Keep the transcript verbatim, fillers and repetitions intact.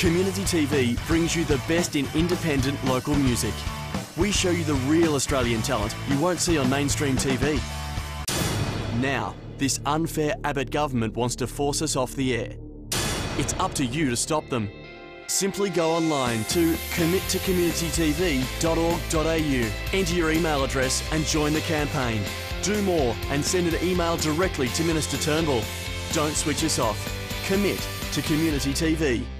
Community T V brings you the best in independent local music. We show you the real Australian talent you won't see on mainstream T V. Now, this unfair Abbott government wants to force us off the air. It's up to you to stop them. Simply go online to commit to community t v dot org dot a u, enter your email address and join the campaign. Do more and send an email directly to Minister Turnbull. Don't switch us off. Commit to Community T V.